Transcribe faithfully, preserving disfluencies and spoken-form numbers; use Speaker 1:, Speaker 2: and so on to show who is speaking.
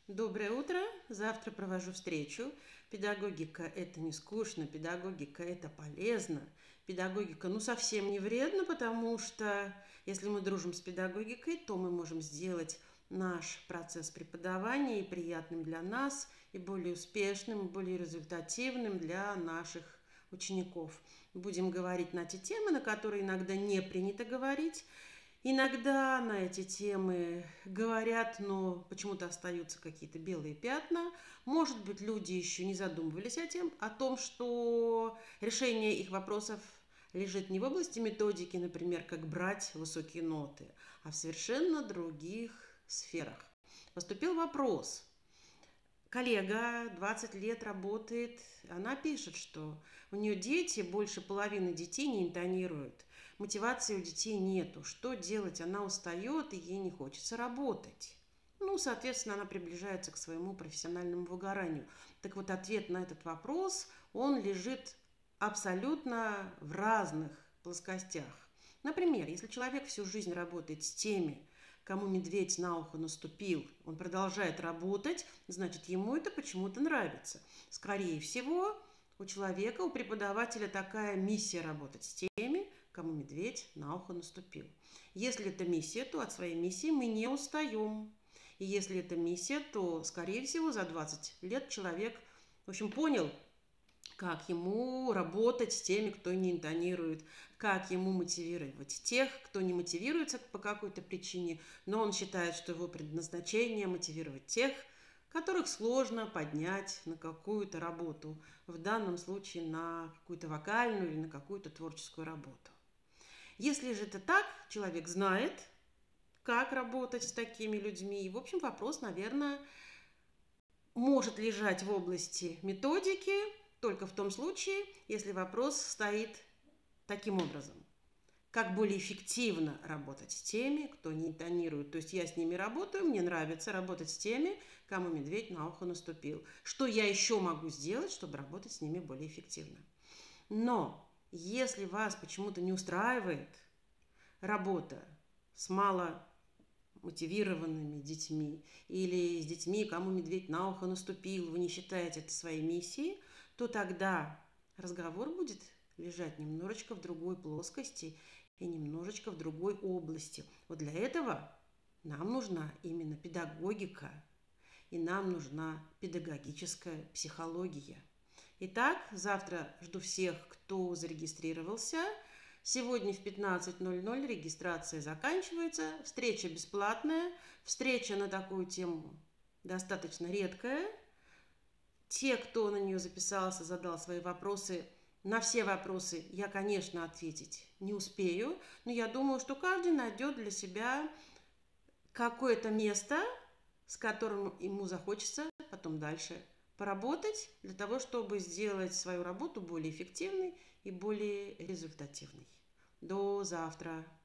Speaker 1: Доброе утро. Завтра провожу встречу. Педагогика– это не скучно, педагогика– это полезно. Педагогика, ну, совсем не вредно, потому что если мы дружим с педагогикой, то мы можем сделать наш процесс преподавания и приятным для нас, и более успешным, и более результативным для наших учеников. Будем говорить на те темы, на которые иногда не принято говорить. Иногда на эти темы говорят, но почему-то остаются какие-то белые пятна. Может быть, люди еще не задумывались о, тем, о том, что решение их вопросов лежит не в области методики, например, как брать высокие ноты, а в совершенно других сферах. Поступил вопрос. Коллега двадцать лет работает, она пишет, что у нее дети, больше половины детей не интонируют. Мотивации у детей нету. Что делать? Она устает, и ей не хочется работать. Ну, соответственно, она приближается к своему профессиональному выгоранию. Так вот, ответ на этот вопрос, он лежит абсолютно в разных плоскостях. Например, если человек всю жизнь работает с теми, кому медведь на ухо наступил, он продолжает работать, значит, ему это почему-то нравится. Скорее всего, у человека, у преподавателя такая миссия работать с теми, кому медведь на ухо наступил. Если это миссия, то от своей миссии мы не устаем. И если это миссия, то, скорее всего, за двадцать лет человек, в общем, понял, как ему работать с теми, кто не интонирует, как ему мотивировать тех, кто не мотивируется по какой-то причине, но он считает, что его предназначение мотивировать тех, которых сложно поднять на какую-то работу, в данном случае на какую-то вокальную или на какую-то творческую работу. Если же это так, человек знает, как работать с такими людьми. И, в общем, вопрос, наверное, может лежать в области методики, только в том случае, если вопрос стоит таким образом. Как более эффективно работать с теми, кто не интонирует. То есть я с ними работаю, мне нравится работать с теми, кому медведь на ухо наступил. Что я еще могу сделать, чтобы работать с ними более эффективно? Но если вас почему-то не устраивает работа с маломотивированными детьми или с детьми, кому медведь на ухо наступил, вы не считаете это своей миссией, то тогда разговор будет лежать немножечко в другой плоскости и немножечко в другой области. Вот для этого нам нужна именно педагогика, и нам нужна педагогическая психология. Итак, завтра жду всех, кто зарегистрировался. Сегодня в пятнадцать ноль ноль регистрация заканчивается. Встреча бесплатная. Встреча на такую тему достаточно редкая. Те, кто на нее записался, задал свои вопросы, на все вопросы я, конечно, ответить не успею, но я думаю, что каждый найдет для себя какое-то место, с которым ему захочется потом дальше поработать, для того, чтобы сделать свою работу более эффективной и более результативной. До завтра!